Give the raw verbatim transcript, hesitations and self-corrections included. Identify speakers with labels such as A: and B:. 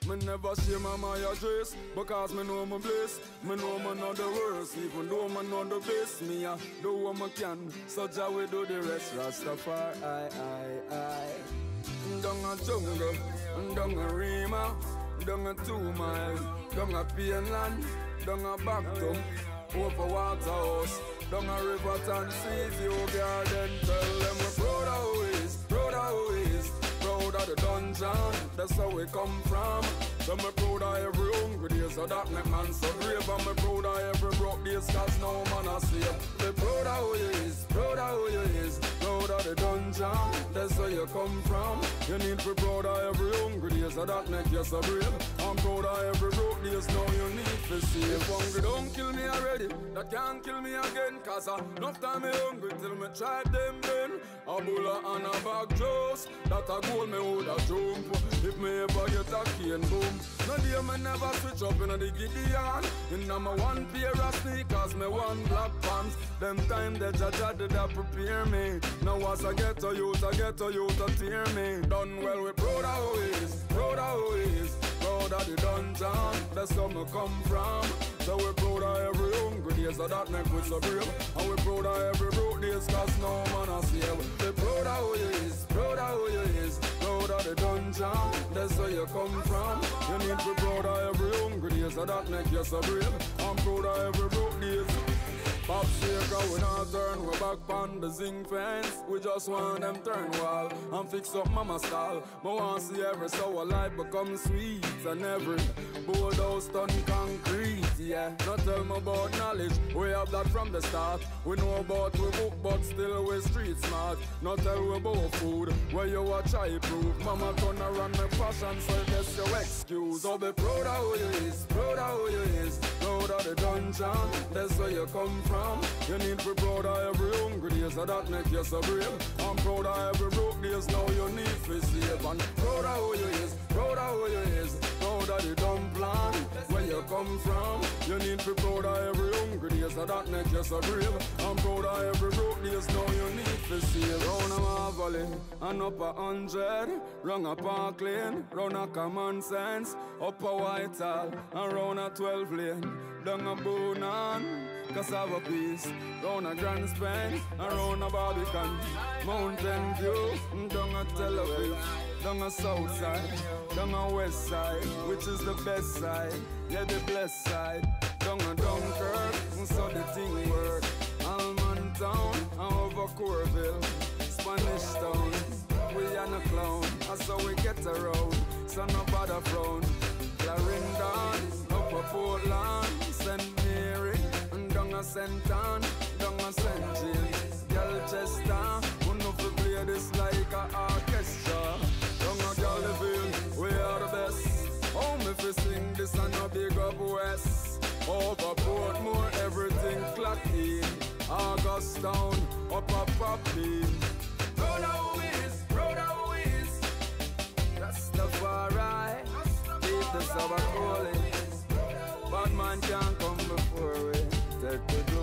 A: Me never share my my address, because me know my bliss. Me know me know the worst, even though me know the best. Me a do what me can, so Jah we do the rest. Rastafari, I, I, I. Down a jungle, down a Rima, down a two mile, down a Painland, down a Backton, over Waterhouse, down a River Tennessee, you garden. Tell them we're proud of who is, proud of who is, proud of the dungeon, that's how we come from. So me proud of every hungry day, so that make man so brave. And me proud of every broke days, cause no man a save. Be proud of who you is, proud of who you is, proud of the dungeon, that's where you come from. You need to be proud of every hungry day, so that make you so brave. I'm proud of every broke days, now you need to save. If hungry don't kill me already, that can't kill me again, cause enough time me hungry till me try them then. A bulla and a bag juice, that a goal me woulda jump. If me ever get a cane boom, no day me never switch up in the Gideon. Inna my one pair of sneakers, me one black pants. Them time that Jaja did a prepare me. Now as I get to youth, I get to youth to tear me. Done well, we proud of who is, proud of who is, proud of the dungeon, that's where me come from. So we proud of every hungry days, so that make we so brave. And we proud of every broke days, cause no man a save. We proud of who you is, proud of who you is, proud of the dungeon, that's where you come from. You need to be proud of every hungry days, so that make you so brave. I'm proud of every broke days. Pop shaker, we not turn, we back on the zinc fence. We just want them turn wall and fix up mama stall. But want see every sour life become sweet, and every boardhouse done concrete, yeah. Not tell me about knowledge, we have that from the start. We know about we book, but still we street smart. Not tell we about food, where you watch I prove. Mama turn around my passion, so guess your excuse. So be proud of who you is, proud of who you is, proud of the dungeon, that's where you come from. You need to be proud of every hungry days, so that make you so brave. I'm proud of every broke days, now you need to save. And proud of who you is, proud of who you is, proud of the dumb plan, where you come from. You need to be proud of every hungry days, so that make you so brave. I'm proud of every broke days, now you need to save. Round a Marvally, and up a hundred, round a Park Lane, round a Common Sense, up a Whitehall, and round a twelve lane, down a Boonan, Cassava Peace, round a Grand Spain, and round a Barbican, Mountain View, down a Tel Aviv, down a South Side, down a West Side, which is the best side, yeah, the blessed side, down a Dunkirk, so the thing work, Alman Town, and over Corville, Spanish Town, we are no clown, that's how we get around, so no bother frown, Clarendon, up a Portland, Saint Mary, down a Saint Anne, down a Saint James, Galchester, who know to play this like a orchestra. Down a Galliville, we are the best. Home if we sing this and a big up west. Over Portmore, everything clock in. Augustown, up a Poppy. Proud of who is, proud of who is. Rastafari, keep the Sabbath holy. Bad man can't come before we. Take the